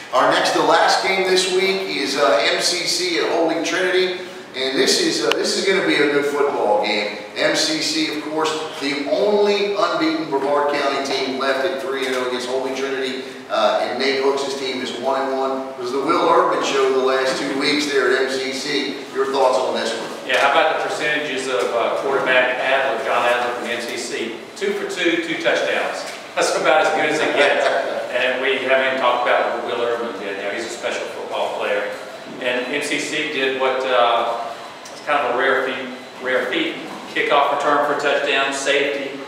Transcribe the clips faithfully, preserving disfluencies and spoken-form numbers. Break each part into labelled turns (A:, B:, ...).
A: Our next to last game this week is uh, M C C at Holy Trinity, and this is uh, this is going to be a good football game. M C C, of course, the only unbeaten Brevard County team left at three and oh against Holy Trinity, uh, and Nate Hooks' team is one and one. It was the Will Erdman show the last two weeks there at M C C. Your thoughts on this one?
B: Yeah, how about the percentages of uh, quarterback Adler, John Adler from M C C? Two for two, two touchdowns. That's about as good as it gets. And we haven't even talked about what Will Erdman did. You know, he's a special football player. And M C C did what uh, it's kind of a rare feat, rare feat. Kickoff return for a touchdown, safety,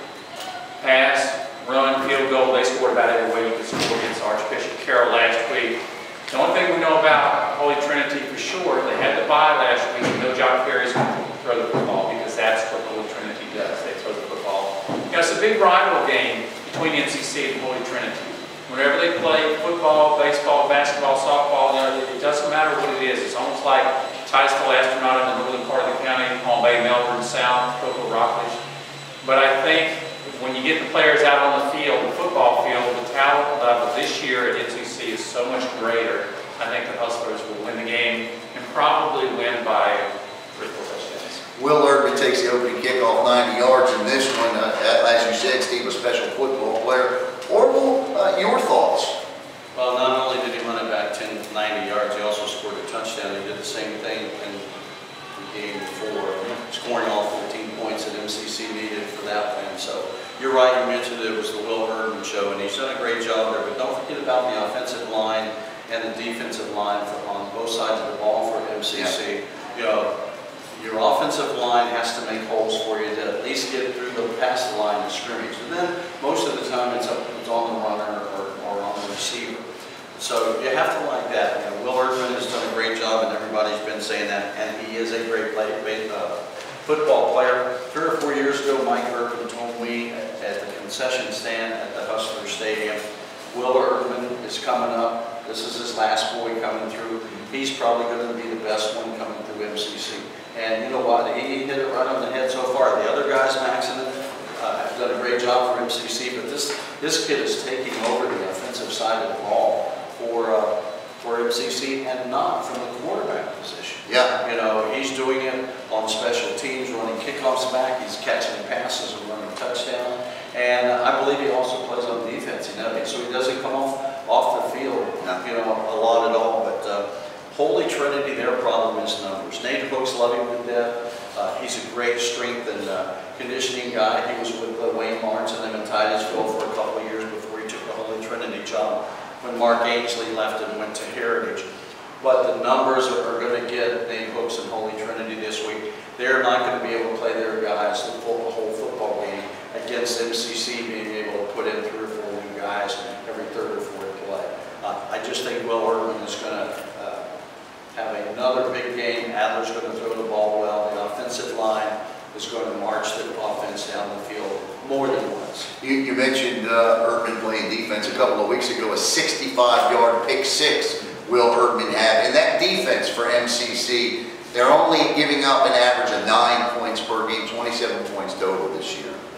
B: pass, run, field goal. They scored about every way you could score against Archbishop Carroll last week. The only thing we know about Holy Trinity for sure, they had the bye last week. No John Ferry's going to throw the football because that's what Holy Trinity does. They throw the football. You know, it's a big rival game between M C C and Holy Trinity. Whenever they play football, baseball, basketball, softball, you know, it doesn't matter what it is. It's almost like Titusville Astronaut in the northern part of the county, Palm Bay, Melbourne, South, Cocoa Rockledge. But I think when you get the players out on the field, the football field, the talent level this year at M C C is so much greater. I think the Hustlers will win the game and probably win by three or four touchdowns.
A: Will Erdman takes the opening kickoff ninety yards in this one. Uh, as you said, Steve, a special football player. Orville, uh, your thoughts?
C: Well, not only did he run it back ten, ninety yards, he also scored a touchdown. He did the same thing in the game before, scoring all fourteen points that M C C needed for that win. So you're right, you mentioned it was the Will Erdman show, and he's done a great job there. But don't forget about the offensive line and the defensive line for, on both sides of the ball for M C C. Yeah. You know, your offensive line has to make holes for you to at least get through the past the line of scrimmage. And then most of the time it's, up, it's on the runner or, or on the receiver. So you have to like that. You know, Will Erdman has done a great job, and everybody's been saying that, and he is a great play, uh, football player. Three or four years ago, Mike Erdman told me at, at the concession stand at the Hustler Stadium, Will Erdman is coming up. This is his last boy coming through. He's probably going to be the best one coming through M C C. And you know what? He, he hit it right on the head so far. The other guys, Max and uh, have done a great job for M C C, but this this kid is taking over the offensive side of the ball for uh, for M C C, and not from the quarterback position.
A: Yeah.
C: You know, he's doing it on special teams, running kickoffs back. He's catching passes and running touchdown. And uh, I believe he also plays on defense. You know, so he doesn't come off off the field, you know, a lot at all. But uh, Holy Trinity, their problem is numbers. Nate Hooks love him to death. Uh, he's a great strength and uh, conditioning guy. He was with uh, Wayne Lawrence and them in Titusville for a couple of years before he took the Holy Trinity job when Mark Ainsley left and went to Heritage. But the numbers are, are going to get Nate Hooks and Holy Trinity this week. They're not going to be able to play their guys the, full, the whole football game against M C C being able to put in three or four new guys every third or fourth play. Uh, I just think Will Erdman is going to uh, have another big game. Adler's going to throw the ball well. The offensive line is going to march the offense down the field more than once.
A: You, you mentioned uh, Erdman playing defense a couple of weeks ago, a sixty-five yard pick six Will Erdman had. And that defense for M C C, they're only giving up an average of nine points per game, twenty-seven points total this year.